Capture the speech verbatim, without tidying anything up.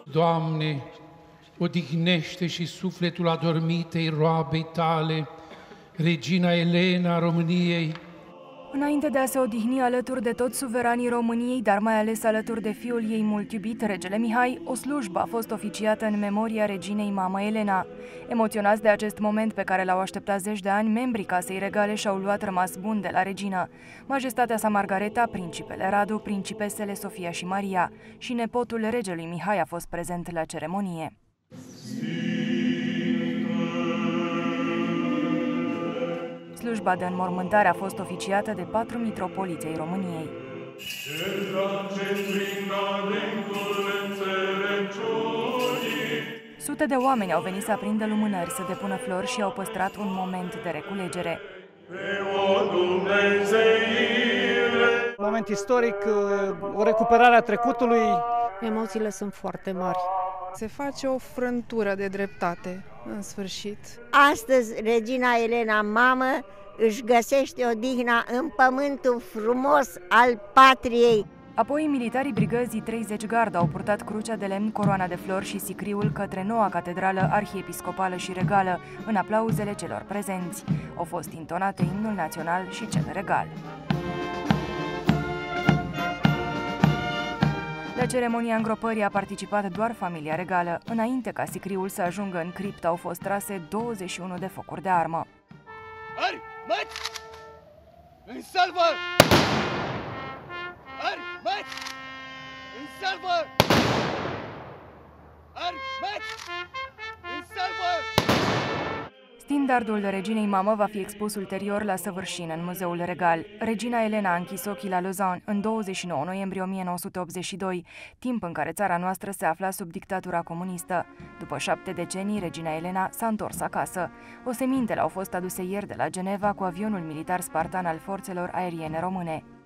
Doamne, odihnește și sufletul adormitei roabei Tale, Regina Elena a României. Înainte de a se odihni alături de toți suveranii României, dar mai ales alături de fiul ei mult iubit, regele Mihai, o slujbă a fost oficiată în memoria reginei mamă Elena. Emoționați de acest moment pe care l-au așteptat zeci de ani, membrii Casei Regale și-au luat rămas bun de la regină. Majestatea sa Margareta, principele Radu, principesele Sofia și Maria și nepotul regelui Mihai a fost prezent la ceremonie. Slujba de înmormântare a fost oficiată de patru mitropoliți ai României. Sute de oameni au venit să aprindă lumânări, să depună flori și au păstrat un moment de reculegere. Moment istoric, o recuperare a trecutului. Emoțiile sunt foarte mari. Se face o frântură de dreptate, în sfârșit. Astăzi, regina Elena, mamă, își găsește odihna în pământul frumos al patriei. Apoi, militarii brigăzii treizeci Gard au purtat crucea de lemn, coroana de flori și sicriul către noua catedrală arhiepiscopală și regală, în aplauzele celor prezenți. Au fost intonate imnul național și cel regal. La ceremonia îngropării a participat doar familia regală. Înainte ca sicriul să ajungă în criptă, au fost trase douăzeci și unu de focuri de armă. Armați! În salvă! Armați! În salvă! Armați! În salvă! Standardul reginei mamă va fi expus ulterior la Săvârșin, în Muzeul Regal. Regina Elena a închis ochii la Lausanne în douăzeci și nouă noiembrie o mie nouă sute optzeci și doi, timp în care țara noastră se afla sub dictatura comunistă. După șapte decenii, regina Elena s-a întors acasă. Osemintele au fost aduse ieri de la Geneva cu avionul militar spartan al forțelor aeriene române.